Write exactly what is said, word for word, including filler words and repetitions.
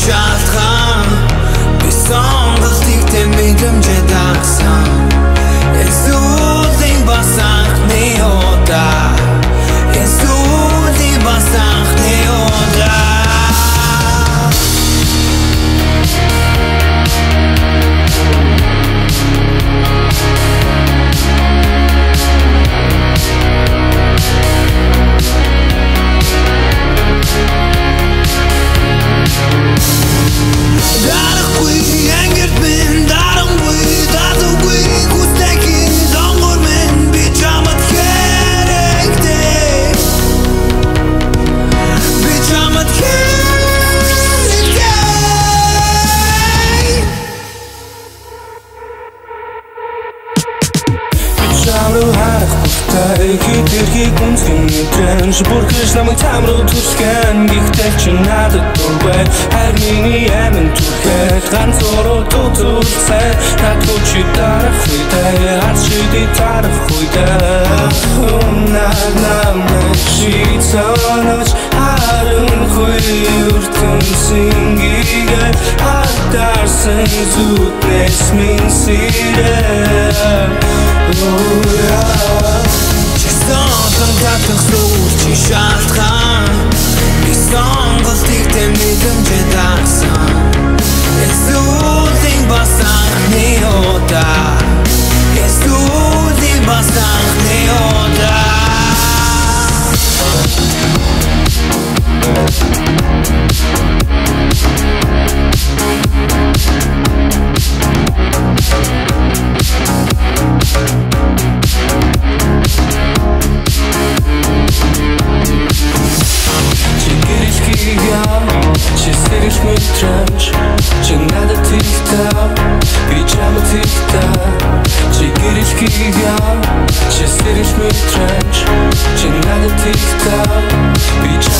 шалтгаан би сонголтыг тэмэглэмжэ дагсан Эсүүдийн бас анхны удаа Эсүүдийн бас анхны удаа Дарахгүй ангерт минь дарамгүй дадаггүй хүстэйгэн донгор минь би чамд хэрэгтэй би чамд хэрэгтэй би чамруу харах бүртэй хитэрхий гүнзгэн мэдрэн бүрхэж намайг чам руу түлхэн гихтэй чи надад дургүй хайр миний амин түлхэд ганц уруу тутулсай надгүй чи дарах үедээ харж шиди тарах үедээ Унаад намайг шийцонож харанхуй ертөнцингээ хатарсан зүтнэс минь сирээ Чистоон татах сүүл чи шалтгаан би сонголтыг тэмэглэмжэ дагсан Эсүүдийн бас анхны удаа Эсүүдийн бас анхны удаа Чи сэрэж мэтрэмж чи надад тэгтээ би чамд тэгтээ чи гэрэл хийгэн чи сэрэж мэтрэмж чи надад тэгтээ би